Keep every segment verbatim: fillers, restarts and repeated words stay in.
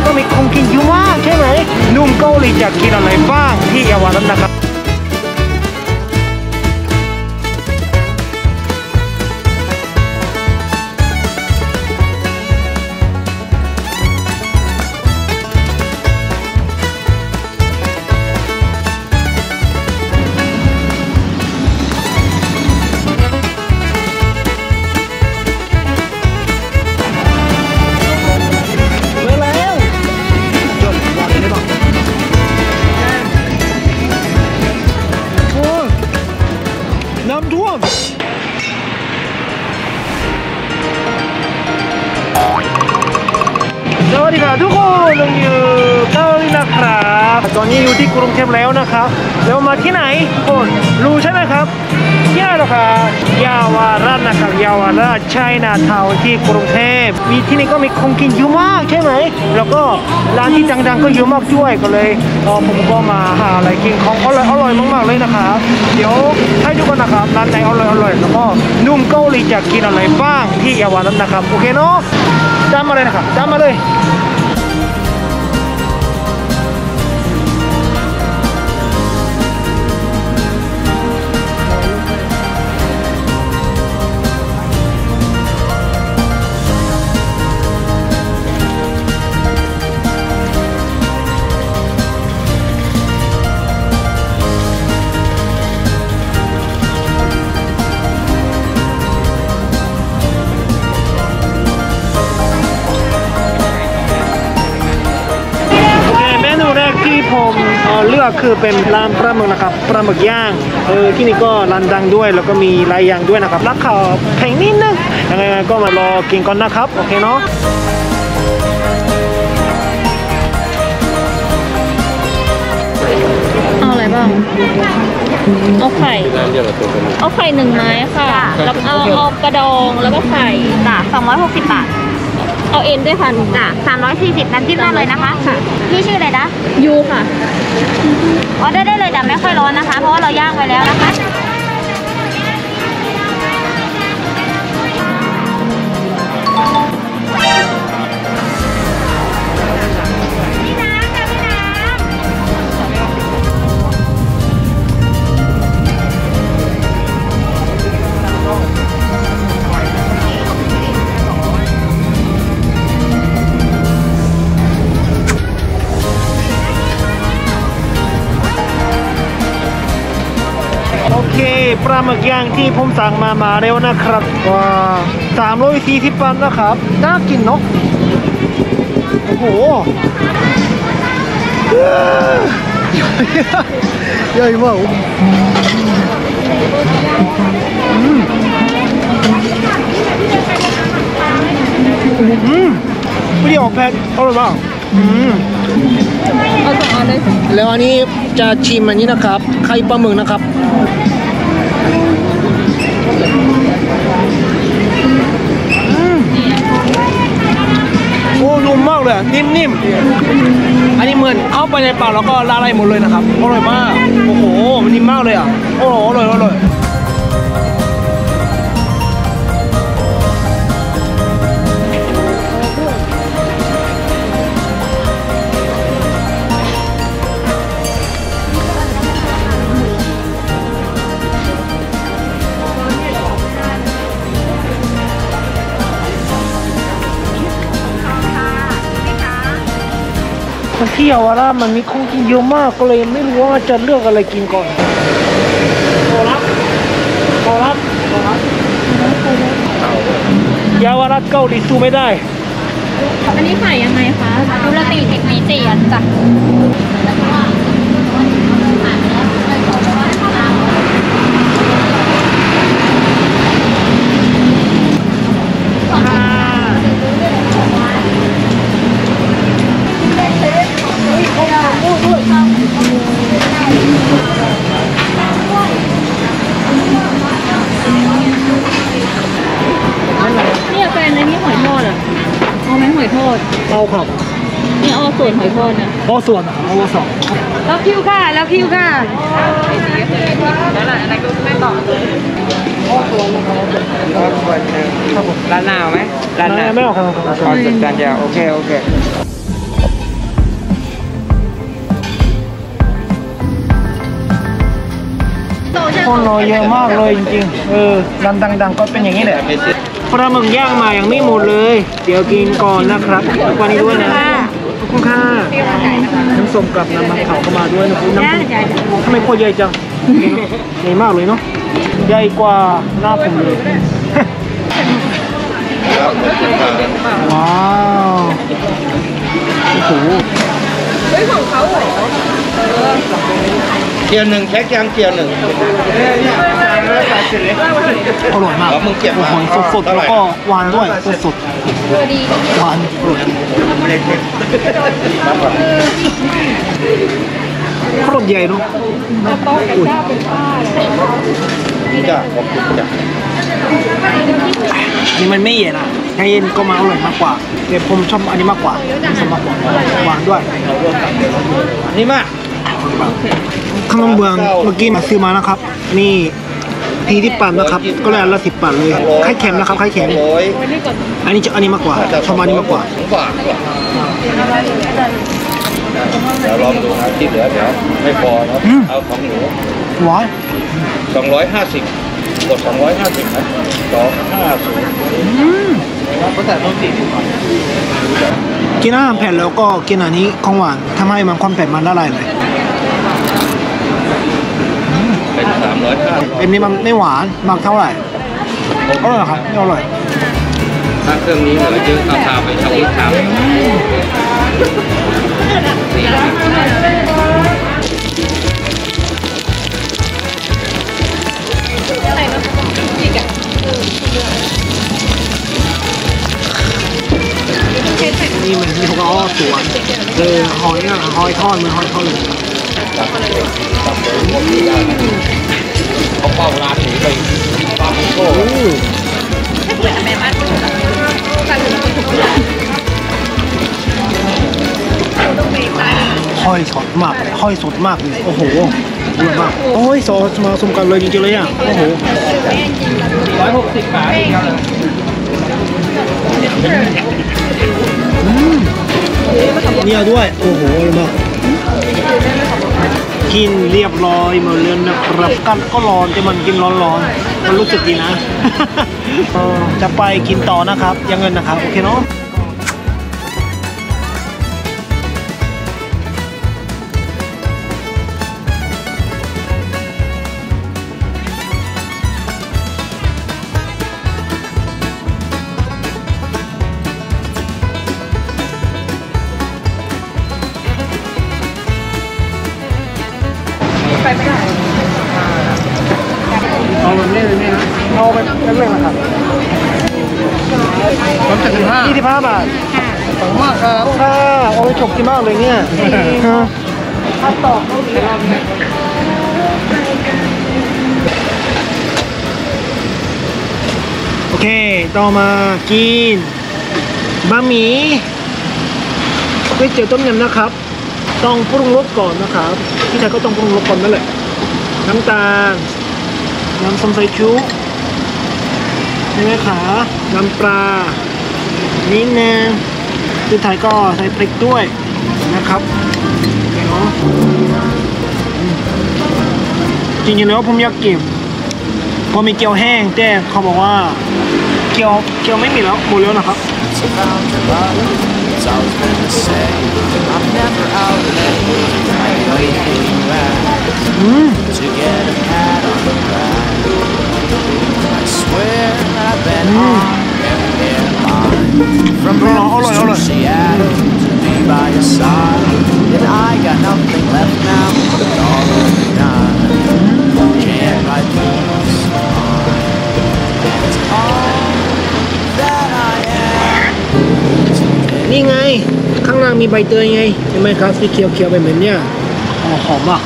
นี่ก็มีของกินเยอะมากใช่ไหมหนุ่มเกาหลีจะกินอะไรบ้างที่เยาวราชนะครับน้ำท่วมสวัสดีครับทุกคนลงอยู่เกาหลีนะครับตอนนี้อยู่ที่กรุงเทพแล้วนะครับแล้วมาที่ไหนทุกคนรู้ใช่ไหมครับที่ไหนหรอครับเยาวราชนะครับเยาวราชไชน่าทาวน์ที่กรุงเทพมีที่นี่ก็มีของกินเยอะมากใช่ไหมแล้วก็ร้านที่ดังๆก็เยอะมากด้วยก็เลยผมก็มาหาอะไรกินของอร่อยอร่อยมากๆเลยนะครับเดี๋ยวให้ดูกันนะครับร้านไหนอร่อยอร่อยแล้วก็นุ่มเกาหลีจะกินอะไรบ้างที่เยาวราชนะครับโอเคเนาะตามมาเลยนะครับตามมาเลยผมเลือกคือเป็นร้านปลาหมึกนะครับปลาหมึกย่างเออที่นี่ก็ร้านดังด้วยแล้วก็มีหลายอย่างด้วยนะครับราคาแพงนิดนึงยังไงก็มารอกินก่อนนะครับโอเคเนาะเอาอะไรบ้างเอาไข่เอาไข่หนึ่งไม้ค่ะแล้วเอาเอากระดองแล้วก็ไข่จ้ะสองร้อยหกสิบบาทเอาเอ็นด้วยค่ะจ้ะสามร้อยสี่สิบน้ำจิ้มได้เลยนะคะค่ะพี่ชื่ออะไรนะยูค่ะออเดอร์ได้เลยแต่ไม่ค่อยร้อนนะคะเพราะว่าเราย่างไว้แล้วนะคะโอเคปลาหมึกย่างที่ผมสั่งมามาเร็วนะครับว่าสามร้อยสี่สิบบาทนะครับน่ากินเนาะโอ้โหใหญ่มากอืมอืมเปรี้ยวเผ็ดอร่อยมากอืมเอาสองอันเลยแล้วอันนี้จะชิมอันนี้นะครับไข่ปลาหมึกนะครับโอ้นุ่มมากเลยนิ่มๆอันนี้เหมือนเข้าไปในปากแล้วก็ละลายหมดเลยนะครับอร่อยมากโอ้โหมันนิ่มมากเลยอ่ะโอ้โหอร่อยอร่อยที่เยาวราชมันมีของกินเยอะมากก็เลยไม่รู้ว่าจะเลือกอะไรกินก่อนขอรับขอรับขอรับเยาวราชเกาหลีสู้ไม่ได้อันนี้ขายยังไงคะดูละตีสิบมีสี่อันจ้ะเนี่ยแฟนในนี้หอยทอดอ่ะเอาไหมหอยทอดเอาครับนี่เอาส่วนหอยทอดเนี่ยเอาส่วนเอาสองแล้วคิวค่ะแล้วคิวค่ะแล้วอะไรก็ไม่ต่อเอาส่วนนะครับเอาส่วนหนึ่งครับผมร้านหนาวไหมร้านหนาวไม่เอาครับขอสุดจานเดียวโอเคโอเคคนรอเยอะมากเลยจริงๆเออร้านดังๆก็เป็นอย่างนี้แหละปลาหมึกย่างมายังไม่หมดเลย เดี๋ยวกินก่อนนะครับแล้วก็นี้ด้วยนะขอบคุณค่ะน้ำส้มกับน้ำมันเขาก็มาด้วยนะคุณน้ำทำไมพอใหญ่จังใหญ่มากเลยเนาะใหญ่กว่าหน้าผมเลยว้าวโอ้โหเกียร์หนึ่งแพ็คยังเกียร์หนึ่งอร่อยมากมึงเก็บโอ้โหสดๆแล้วก็หวานด้วยสดๆหวานอร่อยโคตรใหญ่เนาะอุ้ยจ้าขอบคุณจ้านี่มันไม่เย็นอ่ะถ้าเย็นก็มาอร่อยมากกว่าแต่ผมชอบอันนี้มากกว่าชอบมากกว่าหวานด้วยนี่มากขนมเบื้องเมื่อกี้มาซื้อมานะครับ นี่พีที่ปั่นนะครับ ก็เลยอันละสิบบาทเลยไข่เค็มนะครับไข่เค็มร้อยอันนี้จะอันนี้มากกว่าชอบอันนี้มากกว่าสองบาทเดี๋ยวลองดูนะที่เหลือเดี๋ยวไม่พอนะเอาของหนูหวานสองร้อยห้าสิบกดสองร้อยห้าสิบนะสองห้าสิบก็แต่ต้องสี่สิบกินอาหารเผ็ดแล้วก็กินอันนี้ของหวานทำให้มันความเผ็ดมันละลายเลยเป็นสามร้อยห้าสิบอันนี้มันไม่หวานมากเท่าไหร่อร่อยครับอร่อยถ้าเครื่องนี้เหลือเยอะเอาพาไปทำอีกทางนี่มันมีพวกอ้อสวนเออหอยอ่ะหอยทอดมันหอยทอดเลยเขาเป้าร้านหนีไปปาโมโก้หอยสดมากหอยสดมากเลยโอ้โหอร่อยมากโอ้ยซอสมาสมกันเลยจริงๆเลยอ่ะโอ้โหร้อยหกสิบบาทเองครับเนี่ยด้วยโอ้โหอร่อยมากกินเรียบร้อยหมดเลยนะครับกันก็ร้อนแต่มันกินร้อนๆมันรู้สึกดีนะ เออจะไปกินต่อนะครับยังเงินนะครับโอเคเนาะเอาแบบนี้เลยนี่นะเอาไปเล็กๆนะครับผมจะถึงห้ายี่สิบห้าบาทสองมากครับค่ะโอ้ยจบที่มากเลยเนี่ยถ้าตอกโอเคต่อมากินบะหมี่ก๋วยเตี๋ยวต้มยำนะครับ ต้องปรุงรสก่อนนะครับที่ไทยก็ต้องปรุงรสก่อนนั่นแหละน้ำตาลน้ำส้มสายชูใช่ไหมคะน้ำปลานิดนึงที่ไทยก็ใส่พริกด้วยนะครับเนาะจริงๆแล้วผมอยากกินพอมีเกี๊ยวแห้งแต่เขาบอกว่าเกี๊ยวเกี๊ยวไม่มีแล้วหมดแล้วนะครับ It's always been the same. I'm never out late. I wait for you back อืม to get a pat on the back. I swear that I've been on every day of mine. From Memphis to Seattle to be by your side. And I got nothing left now but all of the time. Can't write this on. And it's all that I am. นี่ไงข้างล่างมีใบเตยไงเห็นไหมครับสีเขียวเขียวๆแบบนี้อ๋อหอมอ่ะ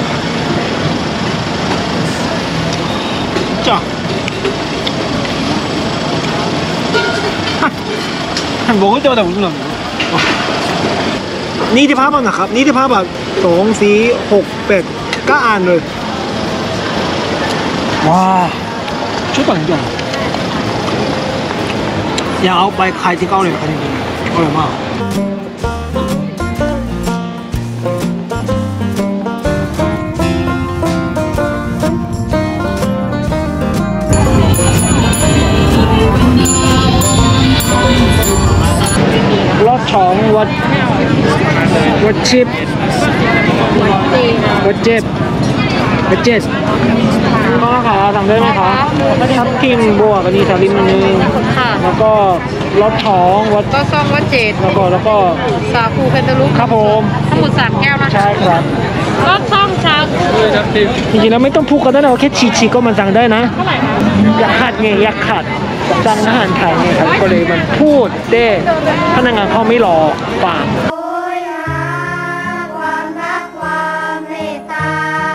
จ้ะหันบอกให้เจอแต่ผมหนึ่งนี่ที่พับนะครับนี่ที่พับแบบสองสี่หกแปดก็อ่านเลยว้าชุดต่างจังอยากเอาไปขายที่เกาหลีครับจริงๆอร่อยมาก what what chip what chip what chip น้องค่ะสั่งได้ไหมคะทับทิมบวกอันนี้สลิมนึงแล้วก็รสท้องวัดก็ซองวัดเจ็ดแล้วก็แล้วก็สาคูเพนตาลุกครับผมทั้งหมดสามแก้วนะคะใช่ครับก็ช่องชาจริงๆแล้วไม่ต้องพูดก็ได้นะแค่ฉีกๆก็มันสั่งได้นะอยากขัดไงอยากขัดสั่งอาหารไทยไงครับก็เลยมันพูดเด้พนักงานเขาไม่หลอกปากความรักความเมตตา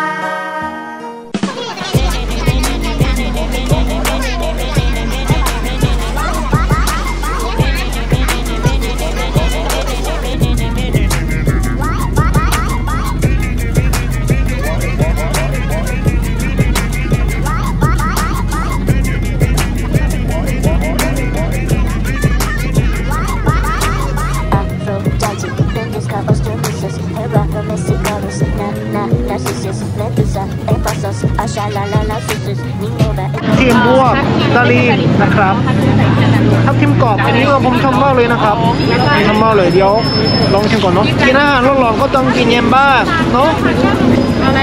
ทีมบวกตาลีนะครับทับทิมกรอบอันนี้ก็ผมชอบมากเลยนะครับชอบมากเลยเดี๋ยวลองชิมก่อนเนาะกินอาหารร้อนๆก็ต้องกินเย็นบ้างเนาะอะไร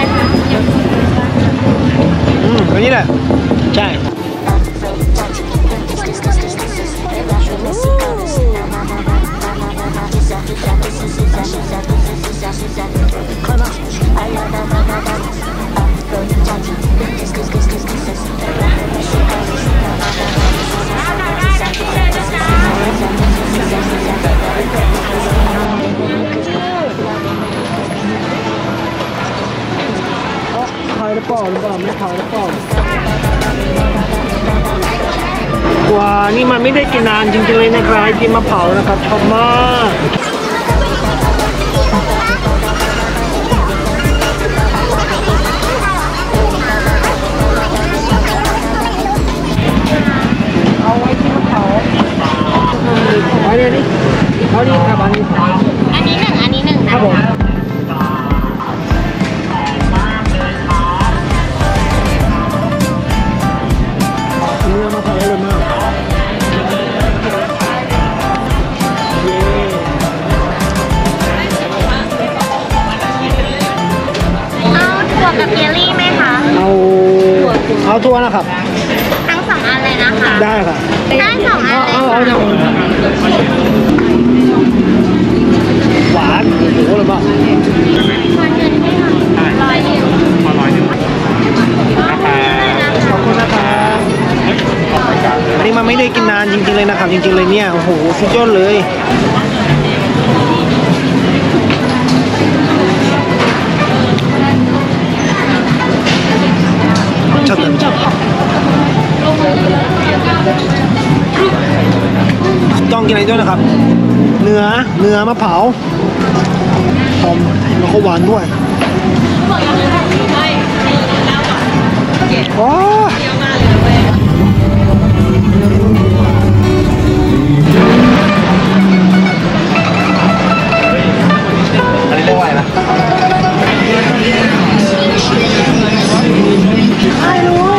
อืมอันนี้แหละใช่ขายหรือเปล่าหรือเปล่าไม่ขายหรือเปล่ากว่านี่มันไม่ได้กินนานจริงๆเลยนะครับกินมะพร้าวนะครับชอบมากเอาไว้ที่มะพร้าวเอาเนี่ยนี่เอานี่ครับอันนี้อันนี้หนึ่งอันนี้หนึ่งคนะรับผมเนื้อมะพร้าวอร่อยมากเย้เอาถั่วกับเยลลี่ไหมคะเอาเอาทัวร์นะครับทั้งสองอันเลยนะคะได้ค่ะได้สองอันเลยเอาเอาเอาหวานโอ้โหเลยบ้างคนเงินให้ค่ะร้อยเดียวร้อยเดียวขอบคุณนะครับอันนี้มันไม่ได้กินนานจริงๆเลยนะครับจริงๆเลยเนี่ยโอ้โหสุดยอดเลยชอบชอบต้องกินอะไรด้วยนะครับเนื้อเนื้อมะพร้าวหอมแล้วก็หวานด้วยโอ้อันนี้ไม่ไหวนะใช่เลย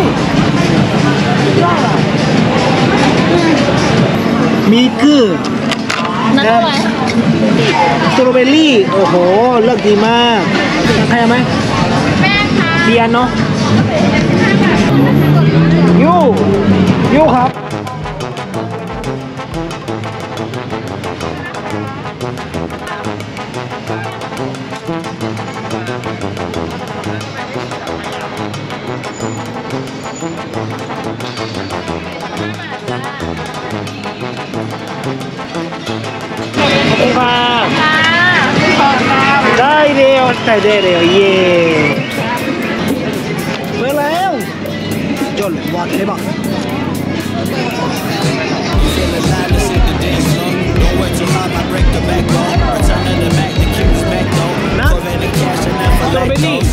มีคือนั่นอะไรสตรอเบอรี่โอ้โหเลือกดีมากใครเอาไหมแม่คะเบียนเนาะยูยูครับขอบคุณค่ะได้เร็วใส่ได้เร็วเย่เมื่อแล้วจนวอดเลยบอก นะสตรอเบอรี่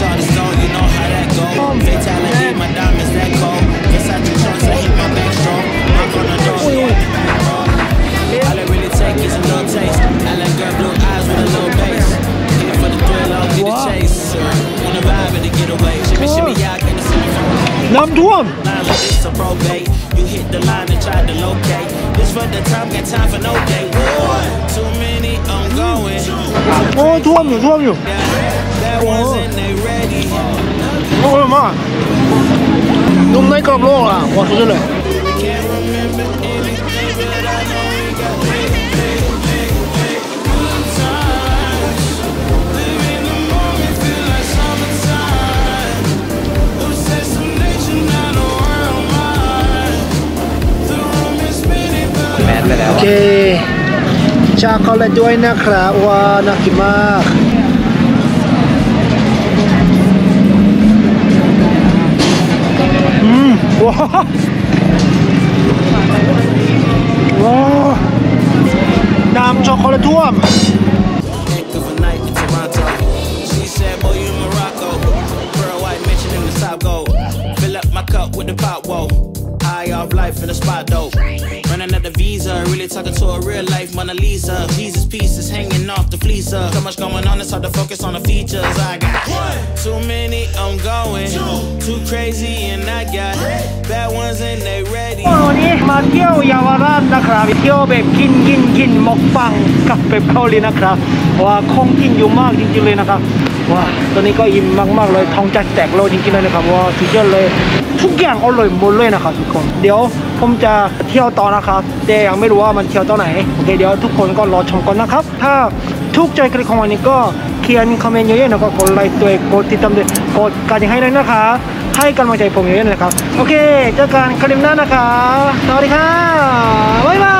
น้ำท่วม You hit the line and tried to locate. This for the time, got time for no day. Too many โอ้ท่วมอยู่ท่วมอยู่โอ้โหมากนุ่มในกรอบโลกอ่ะว้าวสุดยอดเลยโอเคชาคอลเลตด้วยนะครับว้าน่ากินมากอืมว้าวว้าวน้ำช็อกโกแลตท่วมHigh off life in the spot though. Running out the visa, really talking to a real life Mona Lisa. Jesus pieces hanging off the fleecer. So much going on, it's hard to focus on the features. I got too many, I'm going too crazy, and I got bad ones and they ready. วันนี้มาเที่ยวเยาวราชนะครับเที่ยวแบบกินกินกินหมกปังกับแบบเกาหลีนะครับว่าของกินอยู่มากจริงๆเลยนะครับว้าตอนนี้ก็อิ่มมากๆเลยท้องจะแตกโลจริงๆเลยนะครับว่าสุดยอดเลยทุกอย่างอร่อยหมดเลยนะครับทุกคนเดี๋ยวผมจะเที่ยวต่อนะครับแต่ยังไม่รู้ว่ามันเที่ยวต่อไหนโอเคเดี๋ยวทุกคนก็รอชมกันนะครับถ้าทุกใจคลิปของวันนี้ก็เขียนคอมเมนต์เยอะๆนะครับกดไลค์ด้วยกดติดตามด้วยกดกระดิ่งให้ด้วยนะครับให้กำลังใจผมเยอะๆนะครับโอเคเจอกันคลิปหน้านะครับสวัสดีครับบ๊ายบาย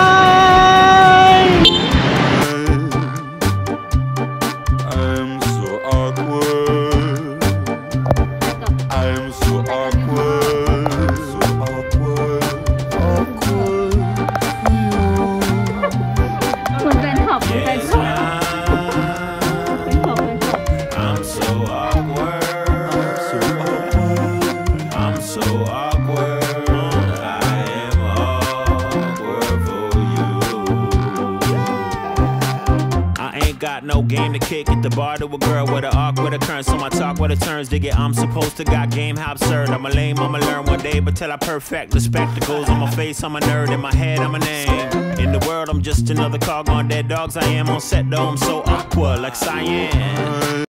No game to kick at the bar to a girl with an awkward occurrence. So my talk with the turns dig it. I'm supposed to got game, how absurd. I'm a lame, I'ma learn one day, but till I perfect the spectacles on my face, I'm a nerd. In my head, I'm a name. In the world, I'm just another cog on dead dogs. I am on set though, I'm so awkward, like cyan.